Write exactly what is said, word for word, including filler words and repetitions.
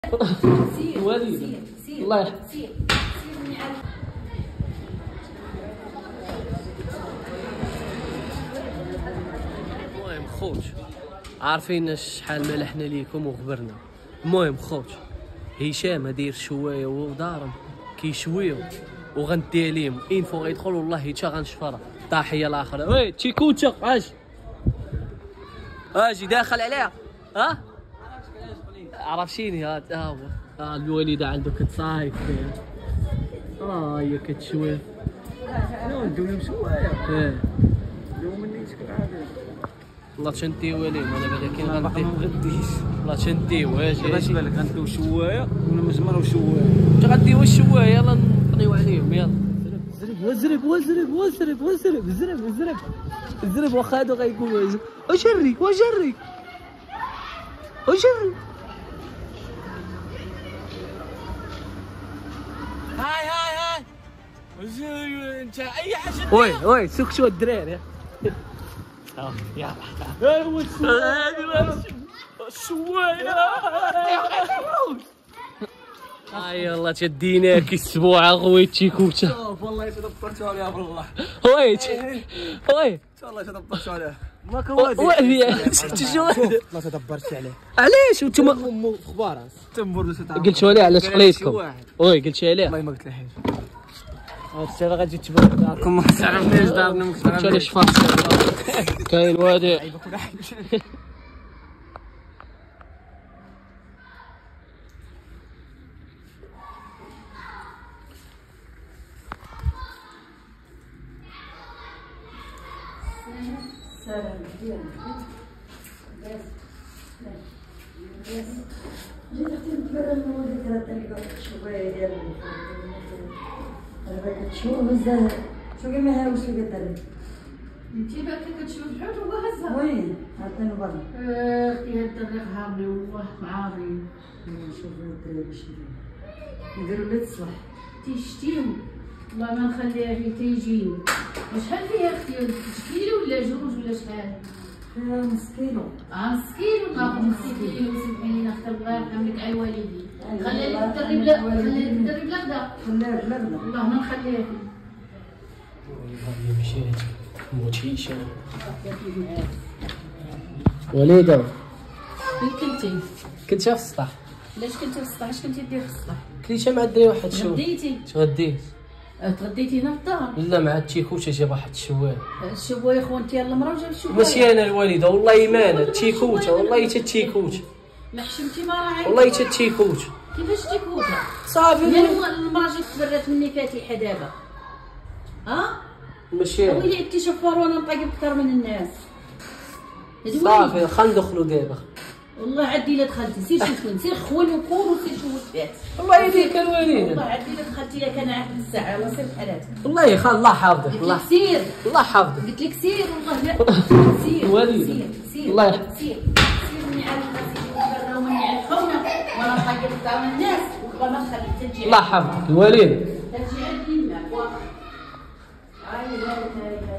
سير وليد سير الله يحفظك. سير سير مني عارف. المهم خوت عارفين شحال ملحنا ليكم وخبرنا. المهم خوت هشام داير شوايه ودارهم كيشويو وغندي عليهم انفو غيدخل والله حتى غنشفرها. تحيه الاخرى وي تشيكوتشا اجي اجي داخل عليها ها عرفتيني ها هو ها الوالده عنده كتصايف اه هي كتشوي لا نديو لهم شوايه اه نديو مني تكون عادي والله تنديو عليهم انا بعدا كاين باقي غندي ما مغديش والله تنديو اجي باش اجي بالك غنديو شوايه ولا مجمر وشوايه غنديو الشوايه يلا نقضيو عليهم يلا زرب وزرب وزرب وزرب وزرب زرب زرب زرب واخا هادو غيقولوا وجري وجري وجري هاي هاي هاي انت اي حاجه وي وي سوق شو الدراري يلا ايوا الشوايه هاي يلا تديناك السبوعه خويا تشيكوتا شوف والله تدبرتوا عليها بالله وي وي والله تدبرتوا عليها ما كان وي شو ما تدبرتش عليه علاش وانتم امو اخبار تنبر قلتوا عليه على شقليتكم وي قلت عليه والله ما قلت له حاجه هاد السنه غتجي تبان داركم ما تعرفنيش دارنا ما قلت عليه كتعرفنيش شفاق كاين وادي سلام ديالك بس بس جيت اختي نتبرى المولد ثلاثة اللي قلت شوية ديال انا كتشوف بزاف شو كيما هاوش اللي قلت انتي باكي كتشوف الحوت وهزها وين عطيني برا اختي هاد الطريق هاملي والله معاري نشوف الدراري باش نديرو اللي تصلح تيشتيو والله ما نخليها هي تيجيني شحال فيها اختي كيلو ولا جوج ولا شحال فيها نص كيلو اه نص كيلو ناخذ نص كيلو سمحيلي اختي الله يرحمك اي والدي خليها لك تدري بلا خليها لك تدري بلا غدا خليها بلا بلا والله ما نخليها فيه هي مشيت موتيشة وليدة فين كنتي؟ كنت في السطح علاش كنتي في السطح؟ اش كنتي دير في السطح؟ كليت مع الدري واحد شو غديتي؟ تغديت تغديتي هنا في الدار؟ لا مع التيكوتا جاب واحد الشوال الشبويه خوانتي المرا وجاب الشبويه ماشي انا الوالده والله ما انا التيكوتا والله حتى التيكوتا ما حشمتي ما راه والله حتى التيكوتا كيفاش تيكوتا؟ صافي يا المرا جات تبرات مني فاتحه دابا ها؟ ماشي ويلي عدتي شفارونا نطيب اكثر من الناس صافي خلينا ندخلوا دابا والله عدي لا دخلتي سير شوف وين سير خون وكون وسير شوف فات والله يديك الوالده والله عدي لا دخلتي ياك انا عارف الساعه الله سير بحالاتك والله يا خال الله حافظك قلت الله لك سير الله حافظك قلت لك سير والله لا سير وليدة. سير سير الله يحفظك. سير سير مني عارف سير برا ومني عارف خونا وانا نطيب اكثر من الناس والله ما نخليك تجي الله حافظك الوالده تجي عندي معك واخا هاي لا لا